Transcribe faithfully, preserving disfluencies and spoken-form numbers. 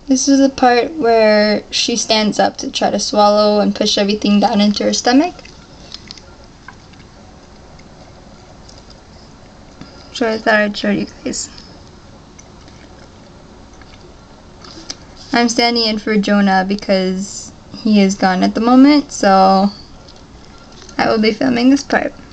This is the part where she stands up to try to swallow and push everything down into her stomach. So I thought I'd show you guys. I'm standing in for Jonah because he is gone at the moment, so I will be filming this part.